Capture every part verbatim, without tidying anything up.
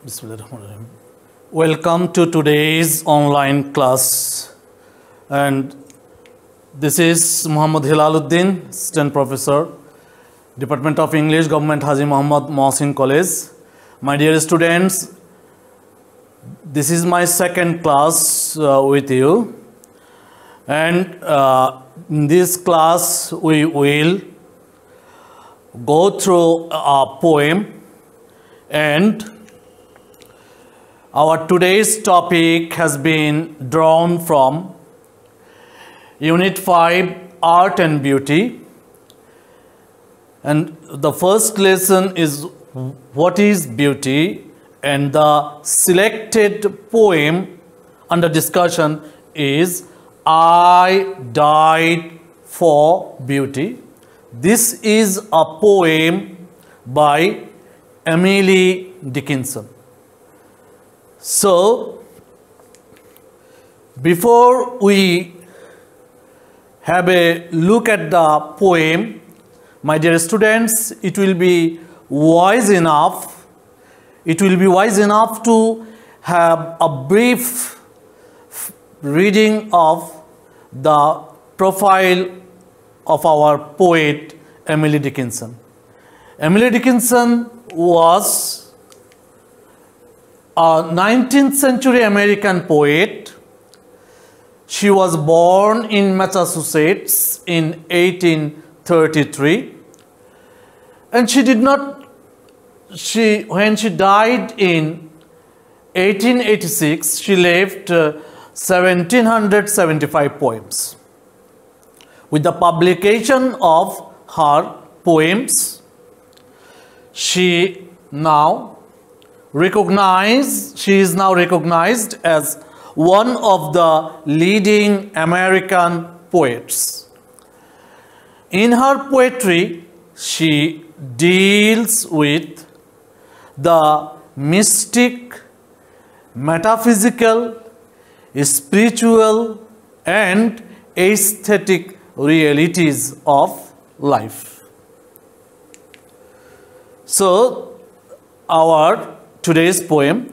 Bismillahirrahmanirrahim. Welcome to today's online class, and this is Muhammad Hilaluddin, Assistant Professor, Department of English, Government Haji Muhammad Mohsin College. My dear students, this is my second class uh, with you, and uh, in this class we will go through a poem, and our today's topic has been drawn from Unit five, Art and Beauty. And the first lesson is what is beauty, and the selected poem under discussion is I Died for Beauty. This is a poem by Emily Dickinson. So, before we have a look at the poem, my dear students, it will be wise enough, it will be wise enough to have a brief reading of the profile of our poet Emily Dickinson. Emily Dickinson was a nineteenth century American poet. She was born in Massachusetts in eighteen thirty-three, and she did not, she, when she died in eighteen eighty-six, she left uh, one thousand seven hundred seventy-five poems. With the publication of her poems, she now recognized, she is now recognized as one of the leading American poets. In her poetry, she deals with the mystic, metaphysical, spiritual, and aesthetic realities of life. So, our today's poem,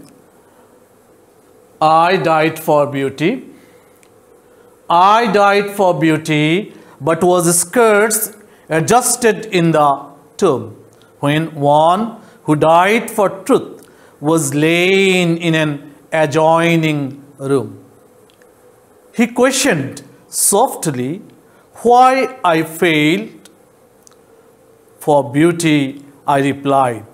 I Died for Beauty. I died for beauty, but was scarce adjusted in the tomb, when one who died for truth was lain in an adjoining room. He questioned softly why I failed. For beauty, I replied,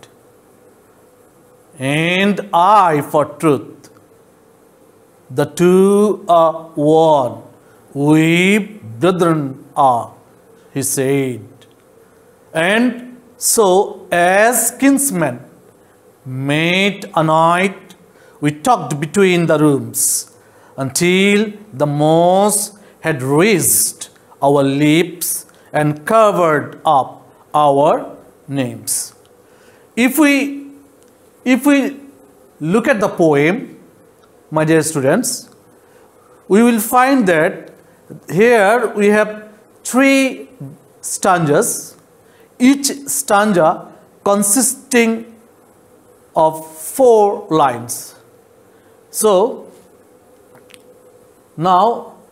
and I for truth. The two are one. We brethren are, he said. And so, as kinsmen met a night, we talked between the rooms until the moss had raised our lips and covered up our names. If we If we look at the poem, my dear students, we will find that here we have three stanzas, each stanza consisting of four lines. So, now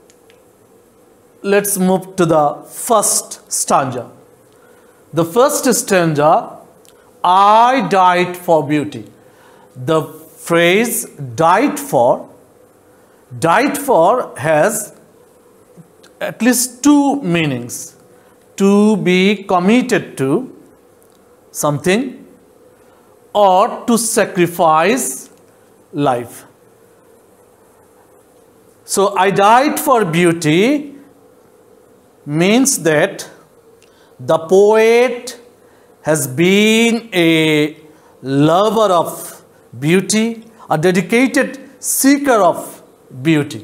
let's move to the first stanza. The first stanza, I died for beauty. The phrase died for, died for has at least two meanings. To be committed to something, or to sacrifice life. So, I died for beauty means that the poet has been a lover of beauty, a dedicated seeker of beauty.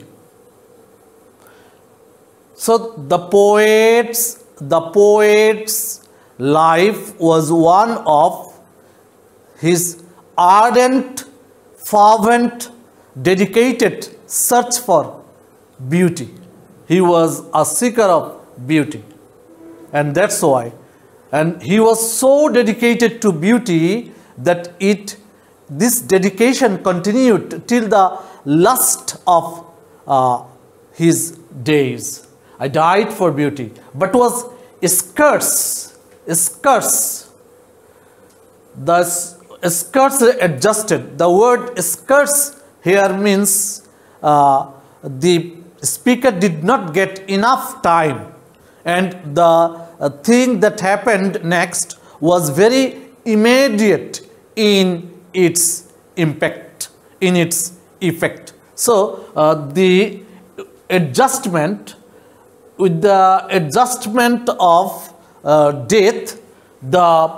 So the poet's, the poet's life was one of his ardent, fervent, dedicated search for beauty. He was a seeker of beauty, and that's why. And he was so dedicated to beauty that it this dedication continued till the last of uh, his days. I died for beauty, but was scarce, scarce. The scarce adjusted. The word scarce here means uh, the speaker did not get enough time, and the uh, thing that happened next was very immediate in its impact, in its effect. So uh, the adjustment, with the adjustment of uh, death, the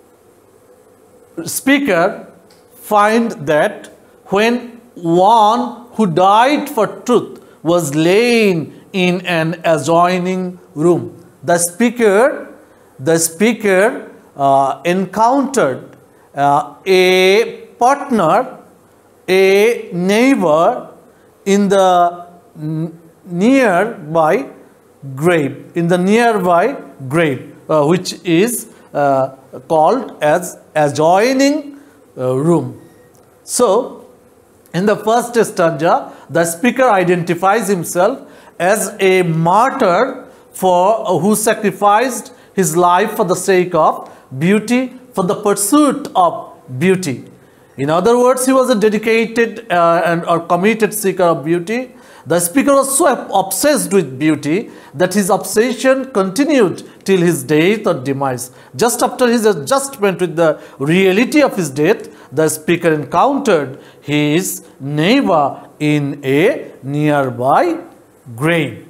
speaker find that when one who died for truth was laid in an adjoining room, the speaker, the speaker uh, encountered uh, a partner, a neighbor in the nearby grave, in the nearby grave, uh, which is uh, called as adjoining uh, room. So, in the first stanza, the speaker identifies himself as a martyr for uh, who sacrificed his life for the sake of beauty, for the pursuit of beauty. In other words, he was a dedicated uh, and or committed seeker of beauty. The speaker was so obsessed with beauty that his obsession continued till his death or demise. Just after his adjustment with the reality of his death, the speaker encountered his neighbor in a nearby grave.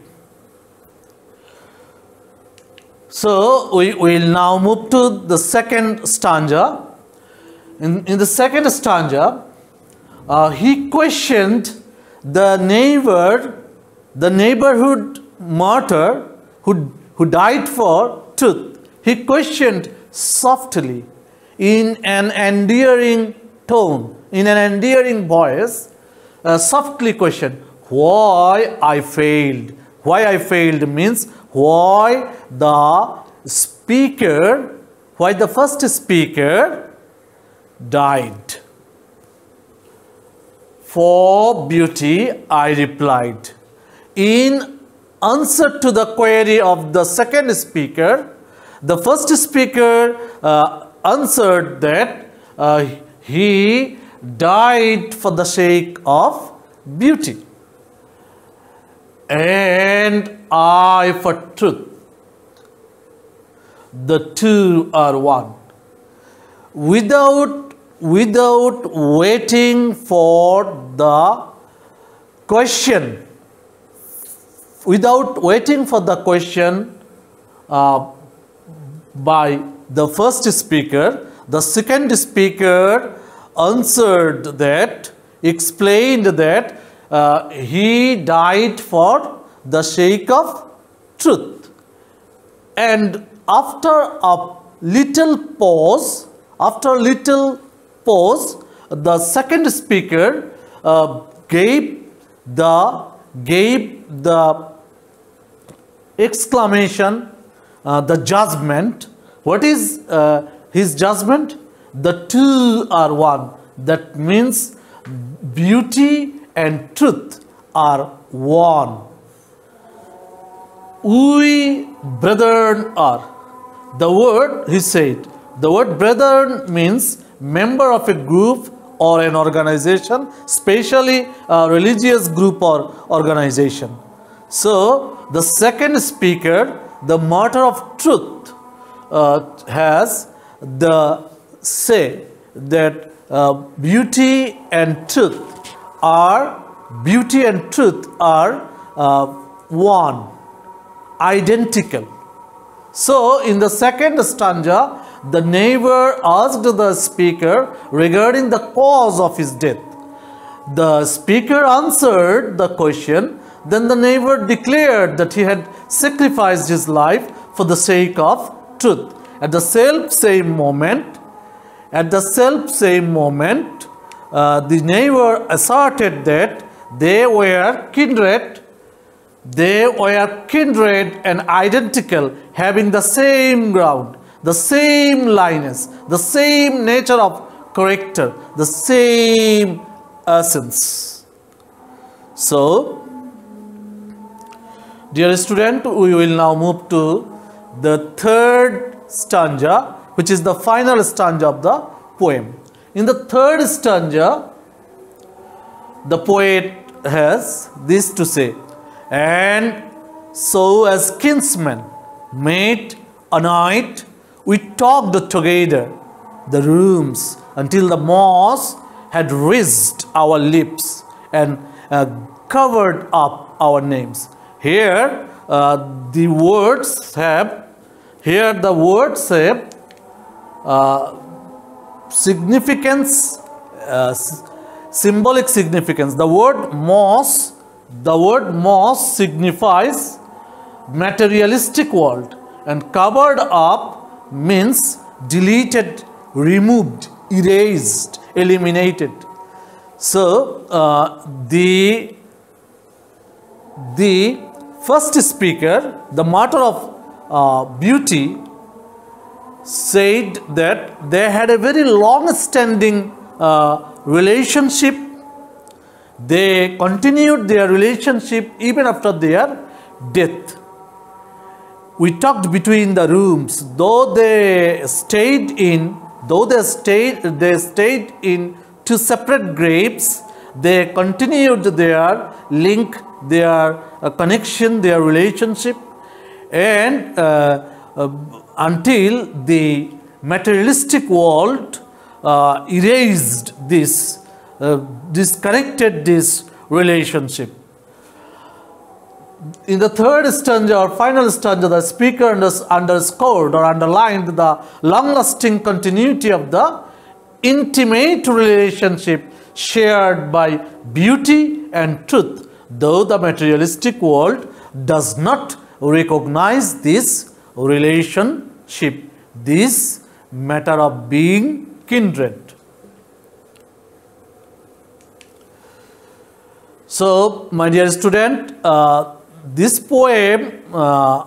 So we will now move to the second stanza. In, in the second stanza, uh, he questioned the neighbor, the neighborhood martyr who, who died for truth. He questioned softly, in an endearing tone, in an endearing voice, uh, softly questioned, why I failed. Why I failed means why the speaker, why the first speaker died. For beauty, I replied. In answer to the query of the second speaker, the first speaker uh, answered that uh, he died for the sake of beauty, and I for truth. The two are one. Without Without waiting for the question, without waiting for the question uh, by the first speaker, the second speaker answered that, explained that uh, he died for the sake of truth. And after a little pause, after a little pause, the second speaker uh, gave the gave the exclamation, uh, the judgment. What is uh, his judgment? The two are one. That means beauty and truth are one. We brethren are. The word, he said, the word brethren means member of a group or an organization, especially a religious group or organization. So, the second speaker, the martyr of truth, uh, has the say that uh, beauty and truth are, beauty and truth are uh, one, identical. So, in the second stanza, the neighbor asked the speaker regarding the cause of his death. The speaker answered the question. Then the neighbor declared that he had sacrificed his life for the sake of truth. At the self-same moment, at the self-same moment, uh, the neighbor asserted that they were kindred, they were kindred and identical, having the same ground, the same lineage, the same nature of character, the same essence. So, dear student, we will now move to the third stanza, which is the final stanza of the poem. In the third stanza, the poet has this to say: and so as kinsmen met a night, we talked together the rooms until the moss had raised our lips and uh, covered up our names. Here uh, the words have, here the words have uh, significance, uh, symbolic significance. The word moss, the word moss signifies materialistic world, and covered up means deleted, removed, erased, eliminated. So uh, the the first speaker, the matter of uh, beauty, said that they had a very long-standing uh, relationship. They continued their relationship even after their death. We talked between the rooms, though they stayed in, though they stayed, they stayed in two separate graves. They continued their link, their uh, connection, their relationship, and uh, uh, until the materialistic world uh, erased this, uh, disconnected this relationship. In the third stanza or final stanza, the speaker underscored or underlined the long-lasting continuity of the intimate relationship shared by beauty and truth, though the materialistic world does not recognize this relationship, this matter of being kindred. So, my dear student, uh, this poem, uh,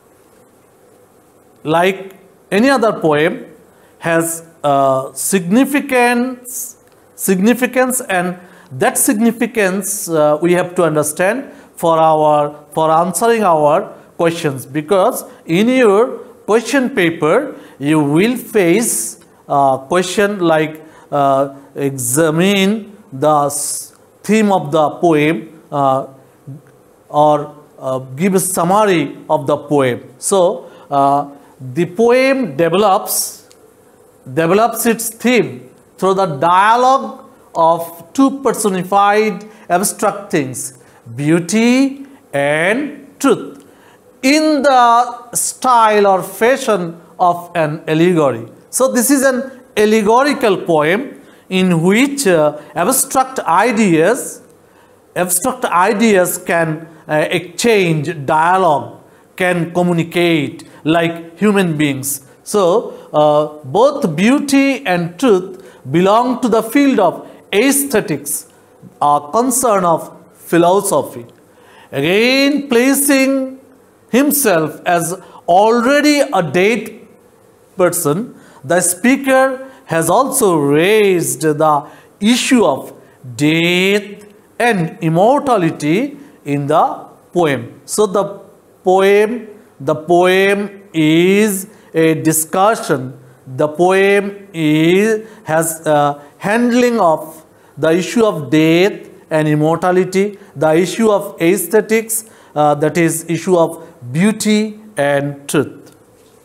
like any other poem, has uh, significance, significance, and that significance uh, we have to understand for our for answering our questions, because in your question paper you will face a question like uh, examine the theme of the poem uh, or uh, give a summary of the poem. So uh, the poem develops develops its theme through the dialogue of two personified abstract things, beauty and truth, in the style or fashion of an allegory. So this is an allegorical poem in which uh, abstract ideas abstract ideas can uh, exchange, dialogue, can communicate like human beings. So uh, both beauty and truth belong to the field of aesthetics, a concern of philosophy. Again, placing himself as already a dead person, the speaker has also raised the issue of death and immortality in the poem. So the poem, the poem is a discussion. The poem is has a handling of the issue of death and immortality, the issue of aesthetics, uh, that is issue of beauty and truth.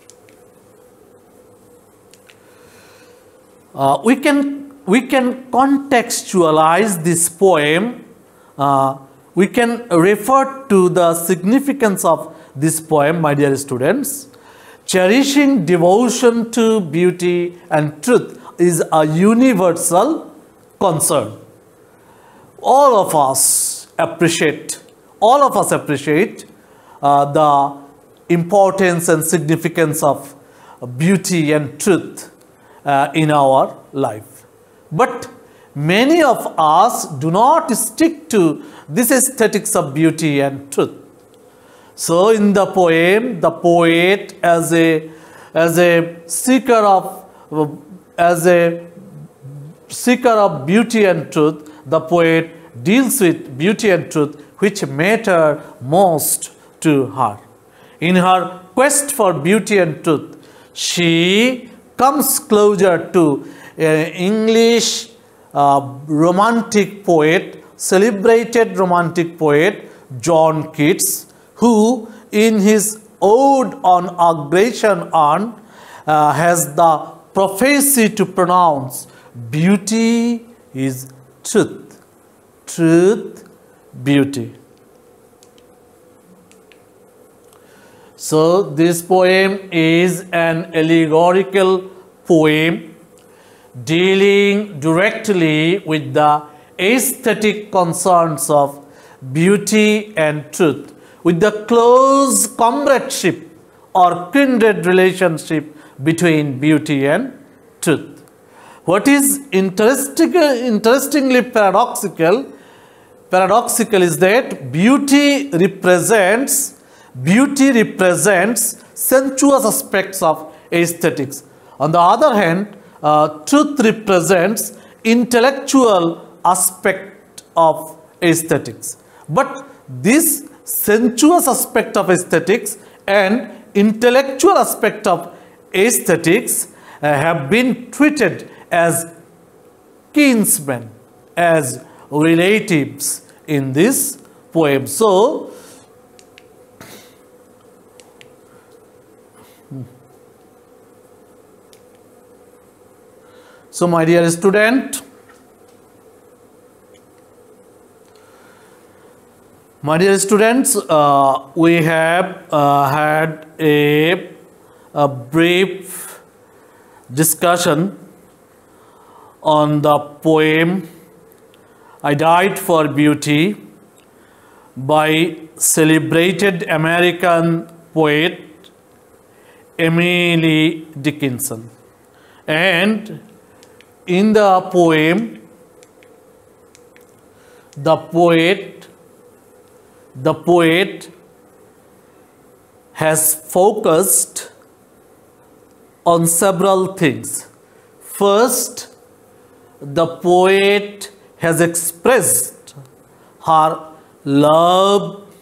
Uh, we can we can contextualize this poem. Uh, we can refer to the significance of this poem, my dear students. Cherishing devotion to beauty and truth is a universal concern. All of us appreciate, all of us appreciate uh, the importance and significance of beauty and truth uh, in our life. But many of us do not stick to this aesthetics of beauty and truth. So in the poem, the poet, as a as a seeker of, as a seeker of beauty and truth, the poet deals with beauty and truth which matter most to her. In her quest for beauty and truth, she comes closer to an English uh, romantic poet, celebrated romantic poet John Keats, who in his Ode on Aggression on uh, has the prophecy to pronounce beauty is truth, truth, beauty. So this poem is an allegorical poem dealing directly with the aesthetic concerns of beauty and truth, with the close comradeship or kindred relationship between beauty and truth. What is interesting, interestingly paradoxical, paradoxical is that beauty represents, beauty represents sensuous aspects of aesthetics. On the other hand, uh, truth represents intellectual aspect of aesthetics. But this sensuous aspect of aesthetics and intellectual aspect of aesthetics uh, have been treated as kinsmen, as relatives in this poem. So, so my dear student, My dear students, uh, we have uh, had a, a brief discussion on the poem I Died for Beauty by celebrated American poet Emily Dickinson. And in the poem, the poet The poet has focused on several things. First, the poet has expressed her love,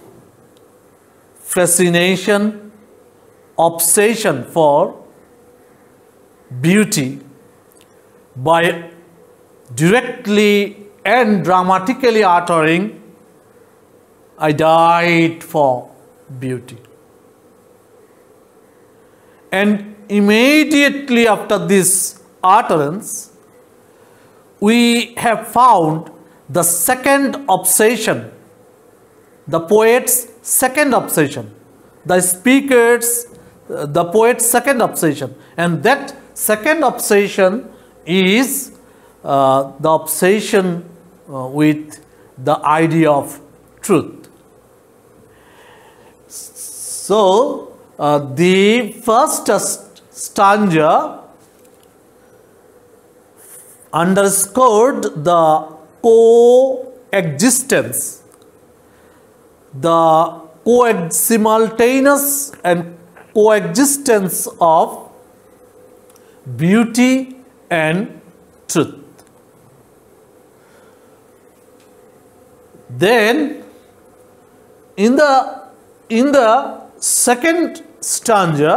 fascination, obsession for beauty by directly and dramatically uttering, I died for beauty. And immediately after this utterance, we have found the second obsession, the poet's second obsession, the speaker's, the poet's second obsession. And that second obsession is uh, the obsession uh, with the idea of truth. So, uh, the first stanza underscored the coexistence, the co- simultaneous and coexistence of beauty and truth. Then, in the in the second stanza,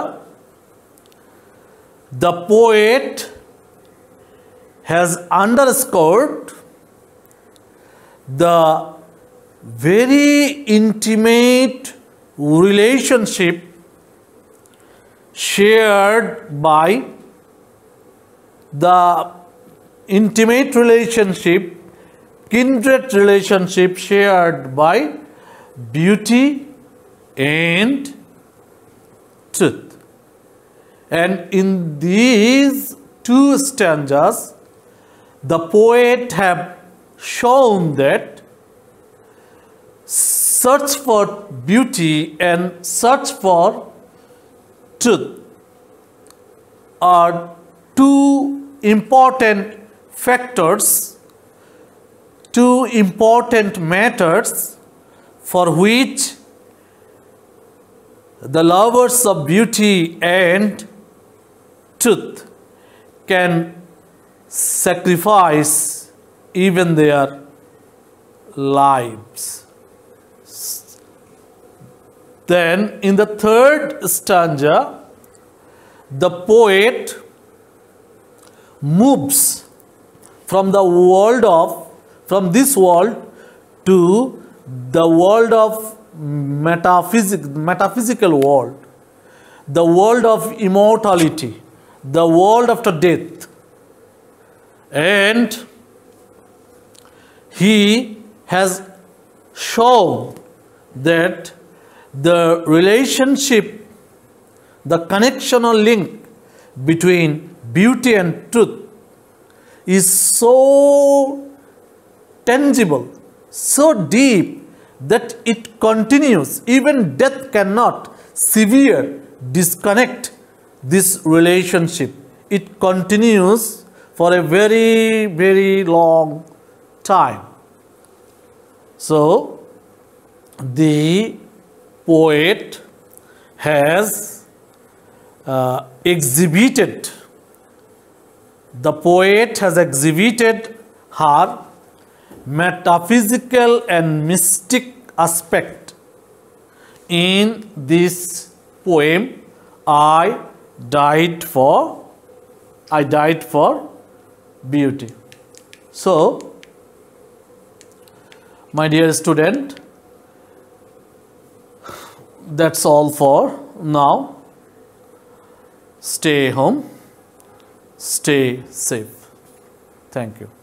the poet has underscored the very intimate relationship shared by the intimate relationship, kindred relationship shared by beauty and truth. And in these two stanzas, the poet have shown that search for beauty and search for truth are two important factors, two important matters for which the lovers of beauty and truth can sacrifice even their lives. Then in the third stanza, the poet moves from the world of, from this world to the world of metaphysic, metaphysical world, the world of immortality, the world after death. And he has shown that the relationship, the connection or link between beauty and truth is so tangible, so deep, that it continues. Even death cannot sever, disconnect this relationship. It continues for a very, very long time. So, the poet has uh, exhibited, the poet has exhibited her metaphysical and mystic aspect in this poem, I died for, I died for beauty. So, my dear student, that's all for now. Stay home, stay safe. Thank you.